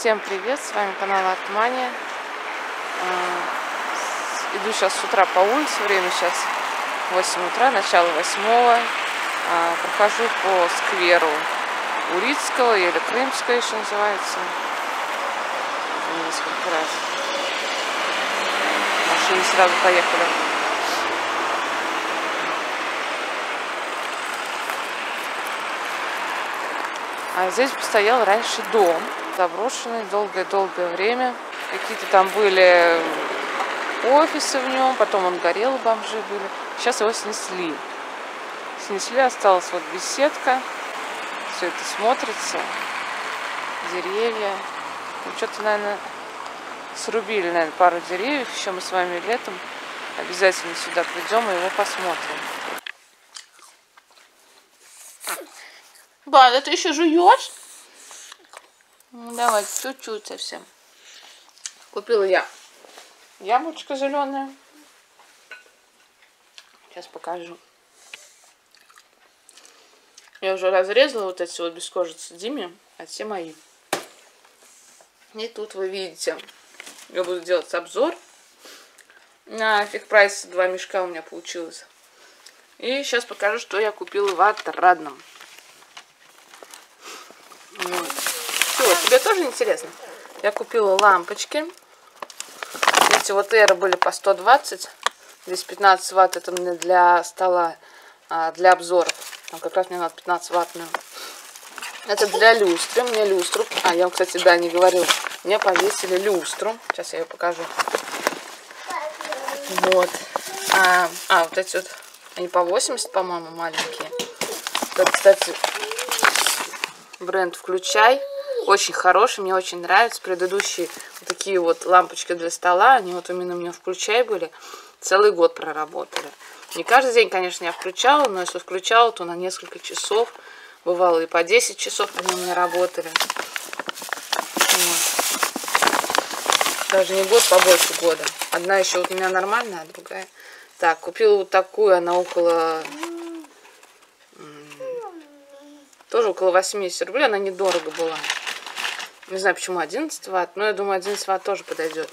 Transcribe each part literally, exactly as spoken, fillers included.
Всем привет, с вами канал Артмания. Иду сейчас с утра по улице, время сейчас восемь утра, начало восьмого. Прохожу по скверу Урицкого или Крымского еще называется. Несколько раз. Машины сразу поехали. А здесь стоял раньше дом, заброшенный долгое-долгое время. Какие-то там были офисы в нем, потом он горел, бомжи были. Сейчас его снесли. Снесли, осталась вот беседка. Все это смотрится. Деревья. Ну, что-то, наверное, срубили, наверное, пару деревьев. Еще мы с вами летом обязательно сюда придем и его посмотрим. Ба, да ты еще жуешь? Ну, давай, чуть-чуть совсем. Купила я яблочко зеленое. Сейчас покажу. Я уже разрезала вот эти вот без кожицы Диме, а те мои. И тут вы видите, я буду делать обзор. На фиг прайс два мешка у меня получилось. И сейчас покажу, что я купила в Отрадном. Вот. Все, тебе тоже интересно? Я купила лампочки. Эти вот эры были по сто двадцать. Здесь пятнадцать ватт, это мне для стола, а для обзоров. Там как раз мне надо пятнадцать ваттную. Это для люстры. Мне люстру. А, я вам, кстати, да, не говорила. Мне повесили люстру. Сейчас я ее покажу. Вот. А, а вот эти вот, они по восемьдесят, по-моему, маленькие. Это, кстати, бренд «Включай». Очень хороший, мне очень нравится. Предыдущие вот такие вот лампочки для стола, они вот именно у меня «Включай» были. Целый год проработали. Не каждый день, конечно, я включала, но если включала, то на несколько часов. Бывало и по десять часов они у меня работали. Вот. Даже не год, побольше года. Одна еще вот у меня нормальная, а другая. Так, купила вот такую, она около... Тоже около восьмидесяти рублей, она недорого была. Не знаю, почему одиннадцать ватт, но я думаю, одиннадцать ватт тоже подойдет.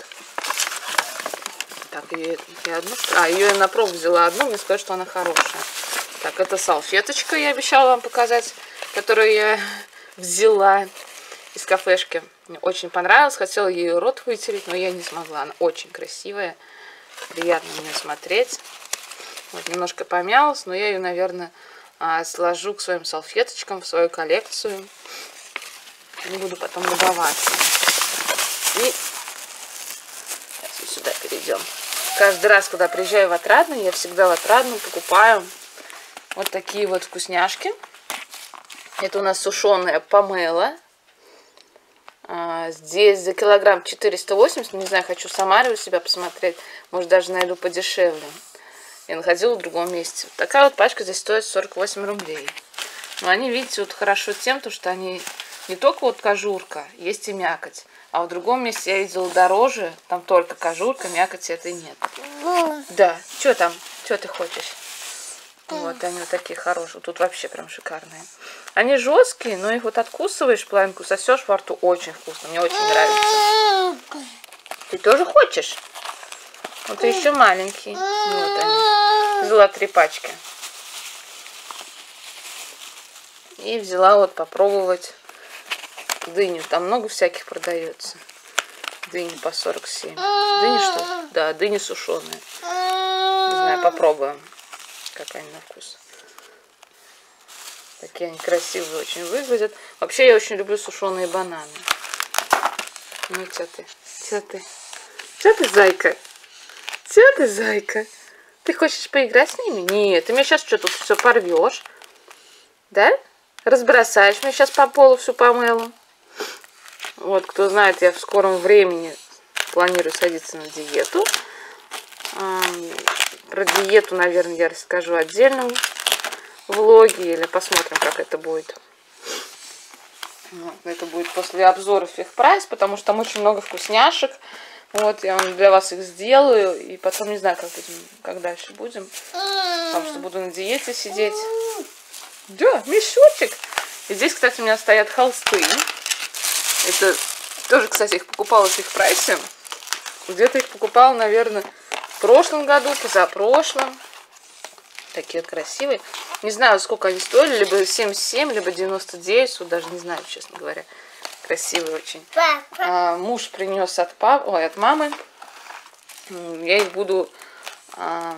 Так, ее, я одну... А, ее я на пробу взяла одну, мне сказали, что она хорошая. Так, это салфеточка, я обещала вам показать, которую я взяла из кафешки. Мне очень понравилось, хотела ей рот вытереть, но я не смогла. Она очень красивая, приятно мне смотреть. Вот, немножко помялась, но я ее, наверное, сложу к своим салфеточкам в свою коллекцию. Не буду потом любоваться. И сейчас сюда перейдем. Каждый раз, когда приезжаю в Отрадный, я всегда в Отрадном покупаю вот такие вот вкусняшки. Это у нас сушеная помела. А, здесь за килограмм четыреста восемьдесят. Не знаю, хочу в Самаре у себя посмотреть. Может, даже найду подешевле. Я находила в другом месте. Вот такая вот пачка здесь стоит сорок восемь рублей. Но они, видите, вот хорошо тем, то, что они не только вот кожурка, есть и мякоть. А в другом месте я видела дороже, там только кожурка, мякоти этой нет. Да, что там? Что ты хочешь? Вот они вот такие хорошие. Тут вообще прям шикарные. Они жесткие, но их вот откусываешь, половинку сосешь во рту. Очень вкусно, мне очень нравится. Ты тоже хочешь? Вот еще маленькие. Вот они. Взяла три пачки. И взяла вот попробовать дыню. Там много всяких продается. Дыни по сорок семь. Дыни что ли? Да, дыни сушеные. Не знаю, попробуем, как они на вкус. Такие они красивые очень выглядят. Вообще я очень люблю сушеные бананы. Ну, что ты? Что ты? Что ты, зайка? Что ты, зайка? Ты хочешь поиграть с ними? Нет, ты мне сейчас что, тут все порвешь? Да? Разбросаешь мне сейчас по полу всю помелу. Вот, кто знает, я в скором времени планирую садиться на диету. Про диету, наверное, я расскажу отдельном влоге. Или посмотрим, как это будет. Вот, это будет после обзора фиг прайс, потому что там очень много вкусняшек. Вот, я вам для вас их сделаю. И потом не знаю, как, будем, как дальше будем. Потому что буду на диете сидеть. Да, мешочек. И здесь, кстати, у меня стоят холсты. Это Тоже, кстати, их покупала в их прайсе. Где-то их покупала, наверное, в прошлом году, позапрошлом. Такие вот красивые. Не знаю, сколько они стоили. Либо семьдесят семь, либо девяносто девять. Вот даже не знаю, честно говоря. Красивые очень. А, муж принес от папы, ой, от мамы. Я их буду а,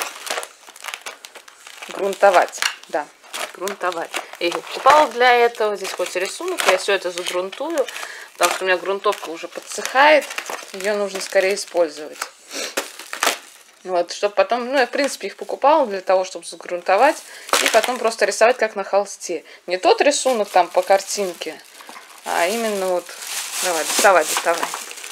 грунтовать. Да, грунтовать. Я их покупала для этого. Здесь хоть рисунок, я все это загрунтую. Потому что у меня грунтовка уже подсыхает. Ее нужно скорее использовать. Вот, чтобы потом, ну, я, в принципе, их покупала для того, чтобы загрунтовать. И потом просто рисовать, как на холсте. Не тот рисунок там по картинке, а именно вот... Давай, доставай, доставай.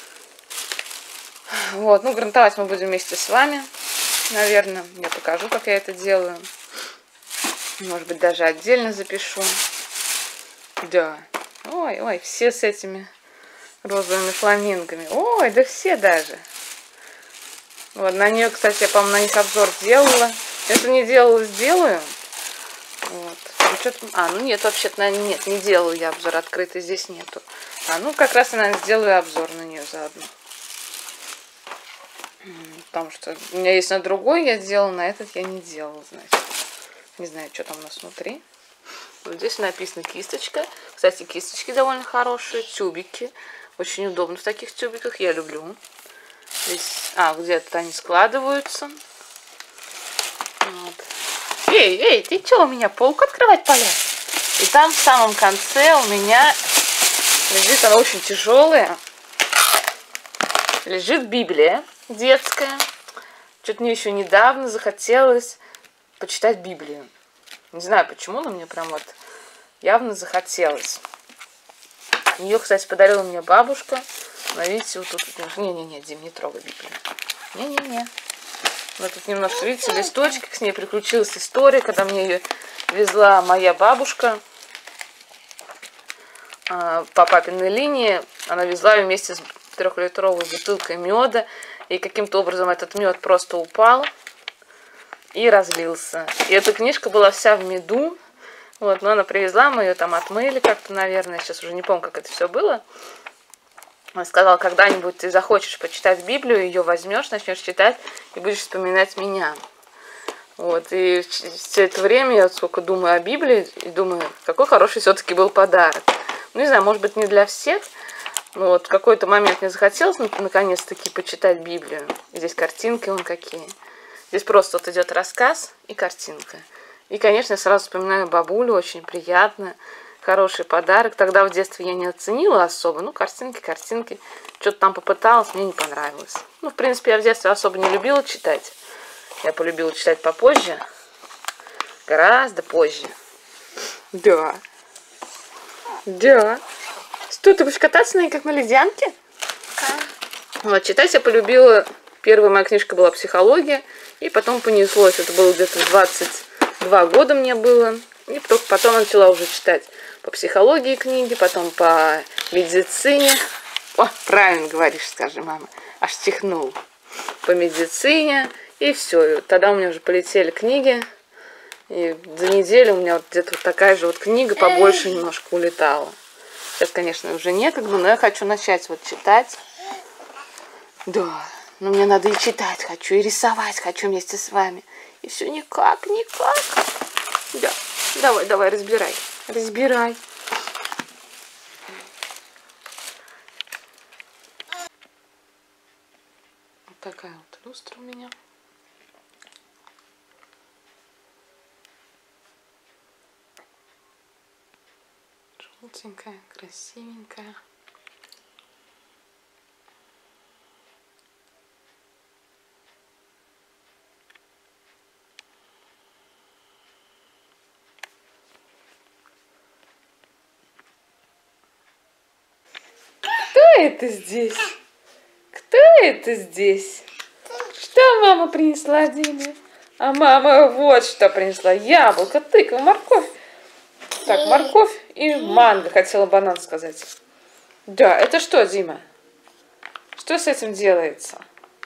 Вот, ну, грунтовать мы будем вместе с вами, наверное. Я покажу, как я это делаю. Может быть, даже отдельно запишу. Да. Ой, ой, все с этими розовыми фламингами. Ой, да все даже. Вот, на нее, кстати, я, по-моему, на них обзор делала. Если не делала, сделаю. Вот. Ну, а, ну нет, вообще-то, наверное, нет, не делаю я обзор открытый, здесь нету. А, ну, как раз я, наверное, сделаю обзор на нее заодно. Потому что у меня есть на другой, я делала, на этот я не делала, значит. Не знаю, что там у нас внутри. Вот здесь написано кисточка. Кстати, кисточки довольно хорошие, тюбики. Очень удобно в таких тюбиках, я люблю. Здесь, а, где-то они складываются. Вот. Эй, эй, ты что, у меня полку открывать полез? И там в самом конце у меня лежит, она очень тяжелая, лежит Библия детская. Что-то мне еще недавно захотелось почитать Библию. Не знаю почему, но мне прям вот явно захотелось. Ее, кстати, подарила мне бабушка. Но видите, вот тут... Не-не-не, Дим, не трогай Библию. Не-не-не. Вот тут немножко, видите, листочки, с ней приключилась история, когда мне ее везла моя бабушка по папиной линии. Она везла ее вместе с трехлитровой бутылкой меда. И каким-то образом этот мед просто упал и разлился. И эта книжка была вся в меду. Вот, но она привезла, мы ее там отмыли как-то, наверное. Сейчас уже не помню, как это все было. Она сказала, когда-нибудь ты захочешь почитать Библию, ее возьмешь, начнешь читать и будешь вспоминать меня. Вот, и все это время я сколько думаю о Библии и думаю, какой хороший все-таки был подарок. Ну, не знаю, может быть, не для всех, но вот в какой-то момент мне захотелось наконец-таки почитать Библию. И здесь картинки вон какие. Здесь просто вот идет рассказ и картинка. И, конечно, я сразу вспоминаю бабулю, очень приятно. Хороший подарок. Тогда в детстве я не оценила особо. Ну, картинки, картинки. Что-то там попыталась, мне не понравилось. Ну, в принципе, я в детстве особо не любила читать. Я полюбила читать попозже. Гораздо позже. Да. Да. Что, ты будешь кататься на ней, как на ледянке? Да. Вот, читать я полюбила. Первая моя книжка была «Психология». И потом понеслось. Это было где-то двадцать два года мне было. И только потом начала уже читать по психологии книги, потом по медицине. О, правильно говоришь, скажи, мама. Аж чихнул. По медицине. И все. И тогда у меня уже полетели книги. И за неделю у меня вот где-то вот такая же вот книга побольше немножко улетала. Сейчас, конечно, уже некогда, но я хочу начать вот читать. Да. Но мне надо и читать хочу, и рисовать хочу вместе с вами. И все никак, никак. Да. Давай, давай, разбирай. Разбирай. Вот такая вот люстра у меня. Желтенькая, красивенькая. Кто это здесь? Кто это здесь? Что мама принесла, Диме? А мама вот что принесла. Яблоко, тыква, морковь. Так, морковь и манго. Хотела банан сказать. Да, это что, Дима? Что с этим делается?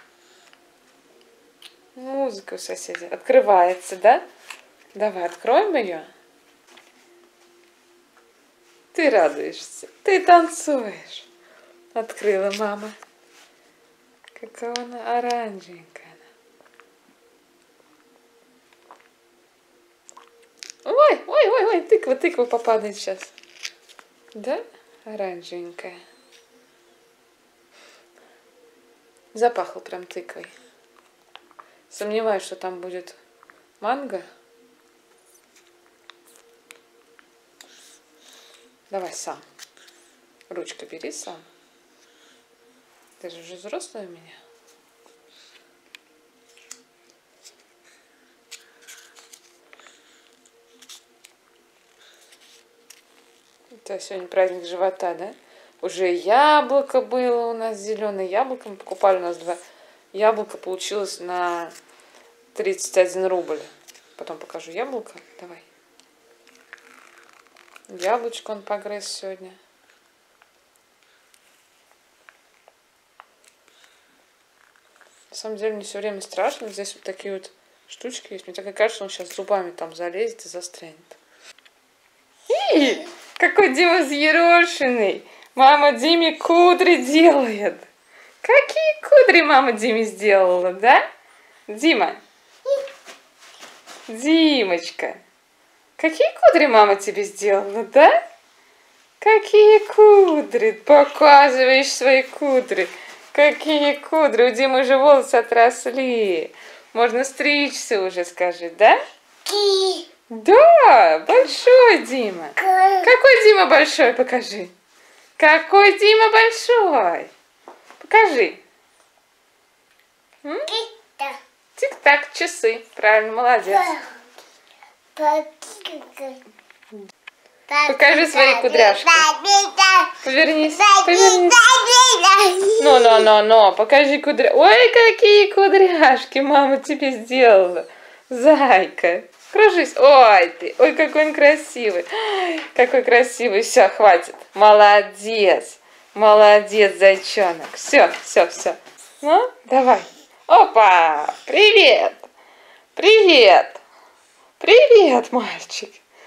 Музыка у соседей. Открывается, да? Давай, откроем ее. Ты радуешься. Ты танцуешь. открыла мама. Какая она оранжевенькая. Ой, ой, ой, ой, тыква, тыква попадает сейчас. Да? Оранжевенькая. Запахло прям тыквой. Сомневаюсь, что там будет манго. Давай сам. Ручку бери сам. Ты же уже взрослая у меня. Это сегодня праздник живота, да? Уже яблоко было у нас зеленое. Яблоко мы покупали, у нас два яблока получилось на тридцать один рубль. Потом покажу яблоко. Давай. Яблочко он погрыз сегодня. На самом деле мне все время страшно. Здесь вот такие вот штучки есть. Мне так и кажется, что он сейчас зубами там залезет и застрянет. И какой Дима взъерошенный. Мама Диме кудри делает. Какие кудри мама Диме сделала, да? Дима. Димочка. Какие кудри мама тебе сделала, да? Какие кудри? Показываешь свои кудри. Какие кудри? У Димы уже волосы отросли. Можно стричься уже, скажи, да? Да, большой Дима. Какой Дима большой? Покажи. Какой Дима большой? Покажи. Тик-так, часы. Правильно, молодец. Покажи свои кудряшки. Повернись, повернись. Но-но-но-но, покажи кудряшки. Ой, какие кудряшки мама тебе сделала. Зайка. Кружись. Ой ты, ой, какой он красивый. Какой красивый. Все, хватит. Молодец. Молодец, зайчонок. Все, все, все. Ну, давай. Опа! Привет! Привет! Привет, мальчик!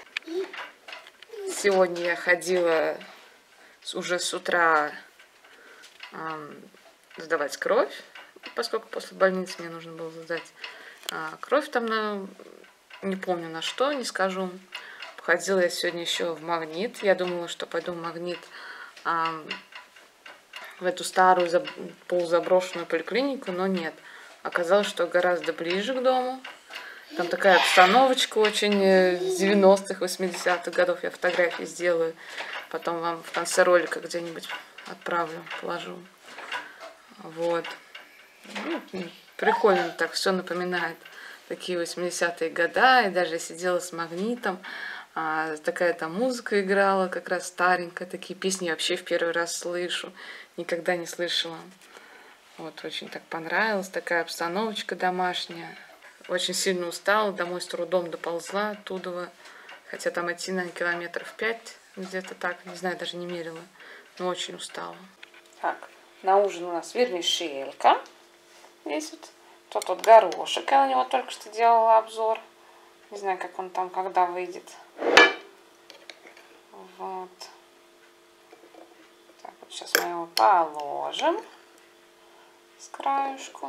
Сегодня я ходила уже с утра э, сдавать кровь, поскольку после больницы мне нужно было сдать э, кровь там на... Не помню на что, не скажу. Походила я сегодня еще в Магнит. Я думала, что пойду в Магнит э, в эту старую полузаброшенную поликлинику, но нет. Оказалось, что гораздо ближе к дому. Там такая обстановочка очень девяностых, восьмидесятых годов. Я фотографии сделаю. Потом вам в конце ролика где-нибудь отправлю, положу. Вот. Ну, прикольно так все напоминает такие восьмидесятые года. И даже я сидела с Магнитом. А, такая там музыка играла, как раз старенькая. Такие песни я вообще в первый раз слышу. Никогда не слышала. Вот, очень так понравилось. Такая обстановочка домашняя. Очень сильно устала, домой с трудом доползла оттуда. Хотя там идти на километров пять, где-то так, не знаю, даже не мерила. Но очень устала. Так, на ужин у нас вермишелька. Здесь вот. Тут вот горошек, я на него только что делала обзор. Не знаю, как он там, когда выйдет. Вот. Так, вот сейчас мы его положим с краюшку.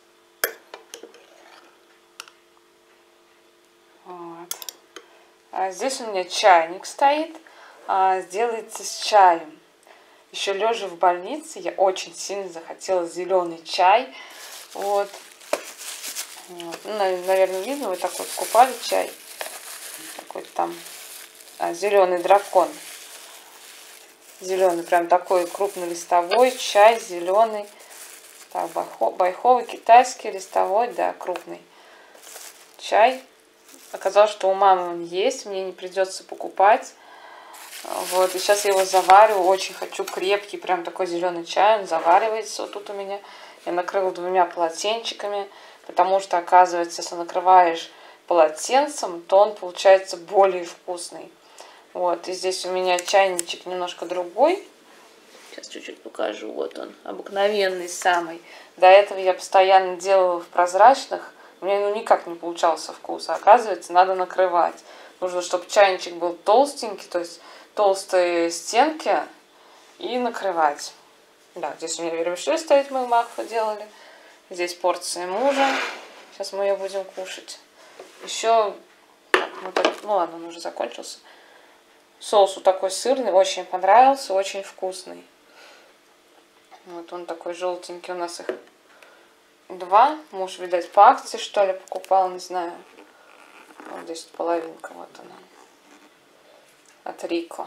Вот. А здесь у меня чайник стоит, а, сделается с чаем. Еще лежа в больнице, я очень сильно захотела зеленый чай. Вот. Вот. Ну, наверное, видно, вы так вот купали чай. Какой-то там а, зеленый дракон. Зеленый, прям такой крупнолистовой чай, зеленый. Так, байховый, китайский, листовой, да, крупный чай. Оказалось, что у мамы он есть, мне не придется покупать. Вот, и сейчас я его завариваю. Очень хочу крепкий, прям такой зеленый чай. Он заваривается вот тут у меня. Я накрыла двумя полотенчиками, потому что, оказывается, если накрываешь полотенцем, то он получается более вкусный. Вот, и здесь у меня чайничек немножко другой. Сейчас чуть-чуть покажу. Вот он, обыкновенный самый. До этого я постоянно делала в прозрачных. У меня ну, никак не получался вкус. А оказывается, надо накрывать. Нужно, чтобы чайничек был толстенький, то есть толстые стенки, и накрывать. Да, здесь у меня вермишель стоит, мы макфу делали. Здесь порция мужа. Сейчас мы ее будем кушать. Еще, вот так, ну ладно, он уже закончился. Соус вот такой сырный, очень понравился, очень вкусный. Вот он такой желтенький, у нас их два. Муж, видать, по акции, что ли, покупал, не знаю. Вот здесь половинка, вот она. От Рико.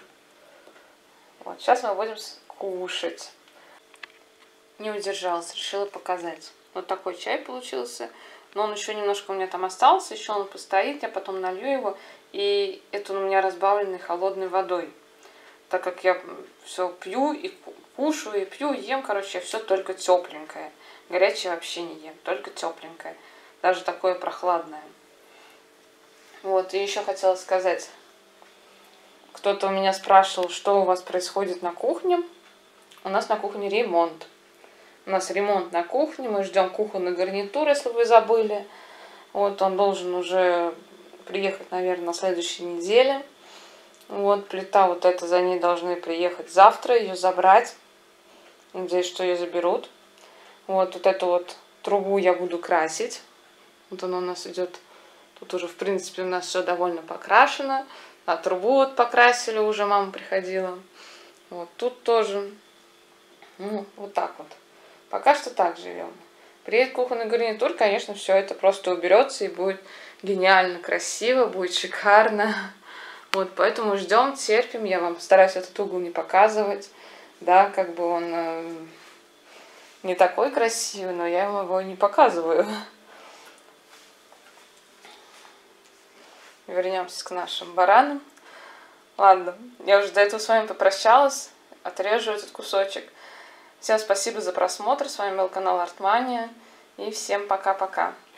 Вот, сейчас мы будем кушать. Не удержалась, решила показать. Вот такой чай получился. Но он еще немножко у меня там остался. Еще он постоит, я потом налью его. И это он у меня разбавленный холодной водой. Так как я все пью и кушаю, и пью, и ем, короче, все только тепленькое. Горячее вообще не ем, только тепленькое. Даже такое прохладное. Вот, и еще хотела сказать. Кто-то у меня спрашивал, что у вас происходит на кухне. У нас на кухне ремонт. У нас ремонт на кухне, мы ждем кухонный гарнитур, если вы забыли. Вот, он должен уже приехать, наверное, на следующей неделе. Вот, плита вот эта, за ней должны приехать завтра, ее забрать. Надеюсь, что ее заберут. Вот, вот эту вот трубу я буду красить. Вот она у нас идет. Тут уже, в принципе, у нас все довольно покрашено. А трубу вот покрасили, уже мама приходила. Вот тут тоже. Ну, вот так вот. Пока что так живем. Приедет кухонный гарнитур, конечно, все это просто уберется и будет гениально красиво, будет шикарно. Вот, поэтому ждем, терпим. Я вам стараюсь этот угол не показывать. Да, как бы он э, не такой красивый, но я его не показываю. Вернемся к нашим баранам. Ладно, я уже до этого с вами попрощалась. Отрежу этот кусочек. Всем спасибо за просмотр. С вами был канал Артмания. И всем пока-пока.